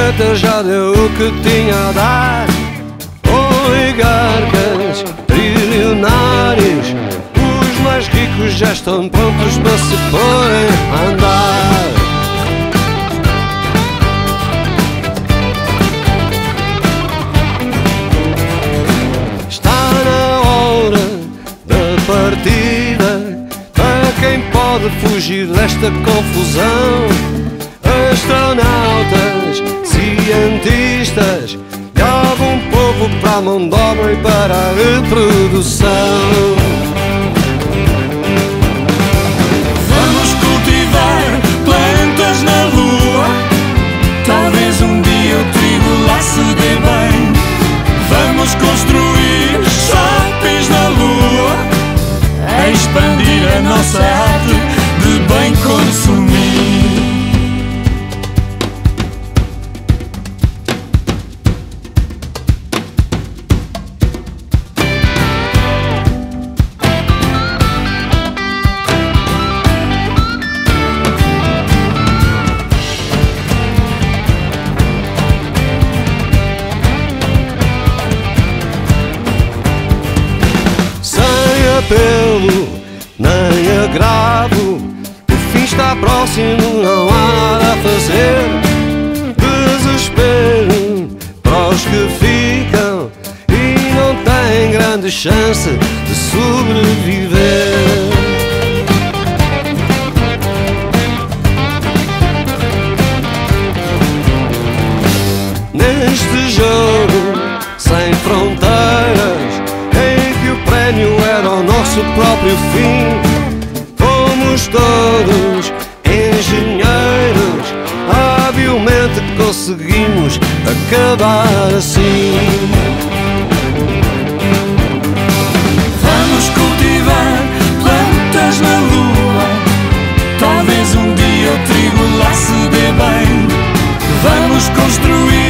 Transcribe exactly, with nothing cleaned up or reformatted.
planeta já deu o que tinha a dar. Oligarcas, trilionários, os mais ricos já estão prontos para se porem a andar. Está na hora da partida para quem pode fugir desta confusão. Astronautas, cientistas, e algum povo para a mão de obra e para a reprodução. Vamos cultivar plantas na lua, talvez um dia o trigo lá se dê bem. Vamos construir shoppings na lua, a expandir a nossa arte de bem consumir. Apelo, nem agravo, o fim está próximo, não há nada a fazer. Desespero para os que ficam e não têm grande chance de sobreviver. Neste jogo sem fronteiras, o prémio era o nosso próprio fim. Fomos todos engenheiros, habilmente conseguimos acabar assim. Vamos cultivar plantas na lua, talvez um dia o trigo lá se dê bem. Vamos construir